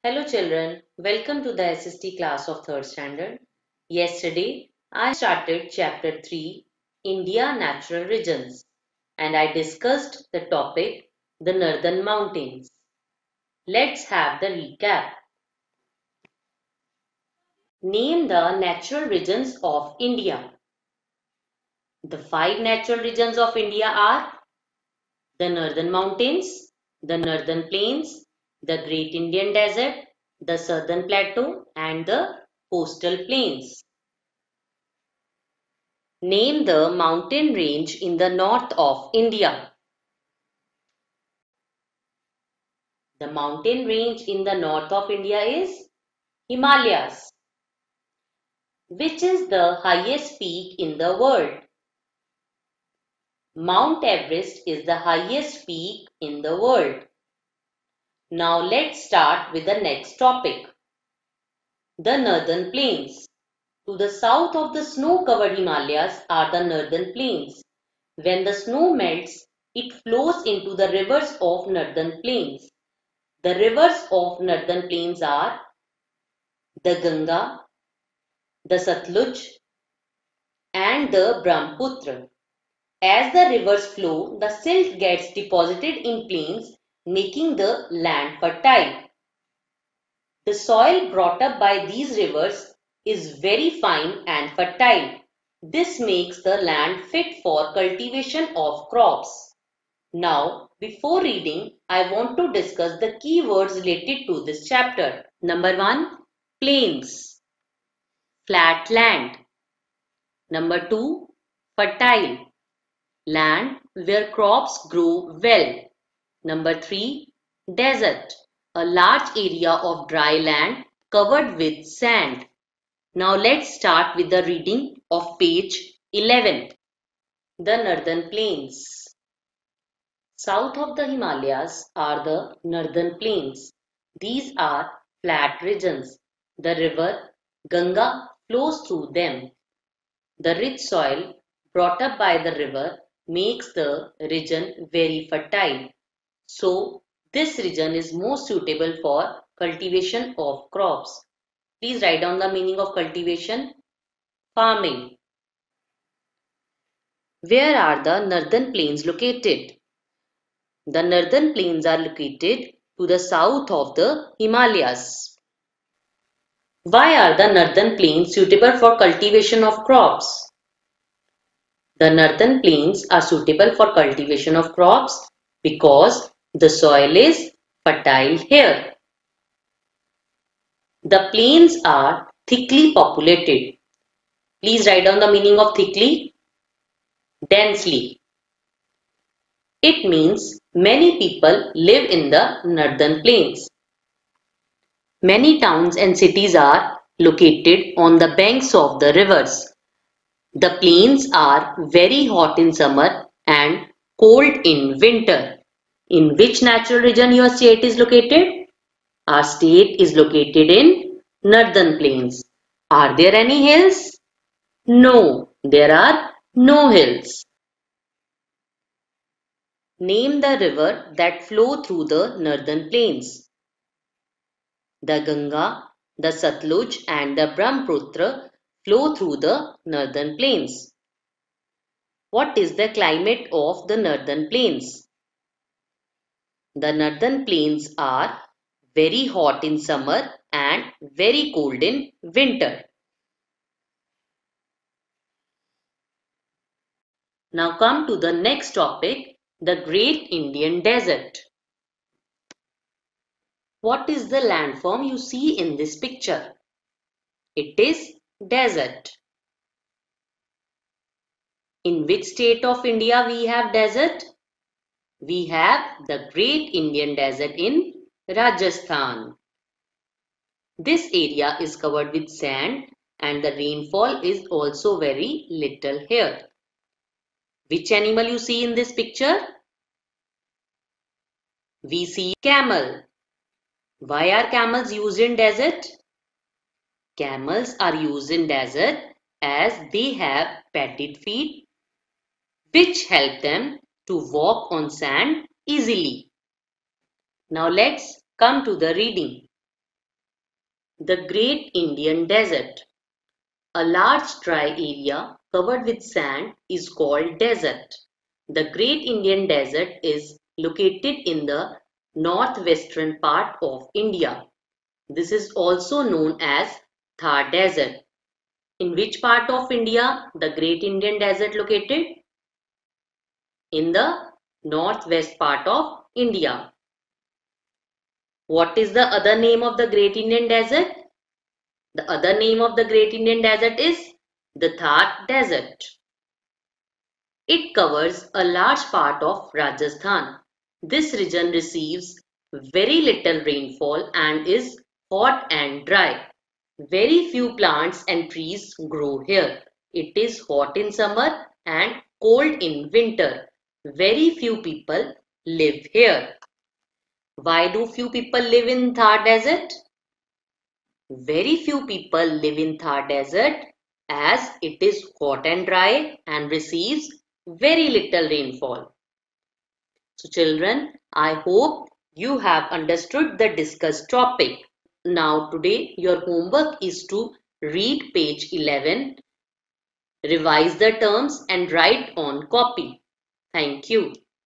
Hello children, welcome to the SST class of 3rd standard. Yesterday, I started chapter 3, India Natural Regions, and I discussed the topic, the Northern Mountains. Let's have the recap. Name the natural regions of India. The 5 natural regions of India are the Northern Mountains, the Northern Plains, the Great Indian Desert, the Southern Plateau, and the Coastal Plains. Name the mountain range in the north of India. The mountain range in the north of India is Himalayas. Which is the highest peak in the world? Mount Everest is the highest peak in the world. Now let's start with the next topic. The Northern Plains. To the south of the snow-covered Himalayas are the Northern Plains. When the snow melts, it flows into the rivers of Northern Plains. The rivers of Northern Plains are the Ganga, the Satluj, and the Brahmaputra. As the rivers flow, the silt gets deposited in plains, making the land fertile. The soil brought up by these rivers is very fine and fertile. This makes the land fit for cultivation of crops. Now, before reading, I want to discuss the key words related to this chapter. Number 1. Plains. Flat land. Number 2. Fertile. Land where crops grow well. Number 3. Desert. A large area of dry land covered with sand. Now let's start with the reading of page 11. The Northern Plains. South of the Himalayas are the Northern Plains. These are flat regions. The river Ganga flows through them. The rich soil brought up by the river makes the region very fertile. So, this region is most suitable for cultivation of crops. Please write down the meaning of cultivation. Farming. Where are the Northern Plains located? The Northern Plains are located to the south of the Himalayas. Why are the Northern Plains suitable for cultivation of crops? The Northern Plains are suitable for cultivation of crops because the soil is fertile here. The plains are thickly populated. Please write down the meaning of thickly. Densely. It means many people live in the Northern Plains. Many towns and cities are located on the banks of the rivers. The plains are very hot in summer and cold in winter. In which natural region your state is located? Our state is located in Northern Plains. Are there any hills? No, there are no hills. Name the river that flow through the Northern Plains. The Ganga, the Satluj and the Brahmaputra flow through the Northern Plains. What is the climate of the Northern Plains? The Northern Plains are very hot in summer and very cold in winter. Now come to the next topic, the Great Indian Desert. What is the landform you see in this picture? It is desert. In which state of India we have desert? We have the Great Indian Desert in Rajasthan. This area is covered with sand and the rainfall is also very little here. Which animal you see in this picture? We see camel. Why are camels used in desert? Camels are used in desert as they have padded feet which help them to walk on sand easily. Now let's come to the reading. The Great Indian Desert. A large dry area covered with sand is called desert. The Great Indian Desert is located in the northwestern part of India. This is also known as Thar Desert. In which part of India the Great Indian Desert located? In the northwest part of India. What is the other name of the Great Indian Desert? The other name of the Great Indian Desert is the Thar Desert. It covers a large part of Rajasthan. This region receives very little rainfall and is hot and dry. Very few plants and trees grow here. It is hot in summer and cold in winter. Very few people live here. Why do few people live in Thar Desert? Very few people live in Thar Desert as it is hot and dry and receives very little rainfall. So children, I hope you have understood the discussed topic. Now today your homework is to read page 11, revise the terms and write on copy. Thank you.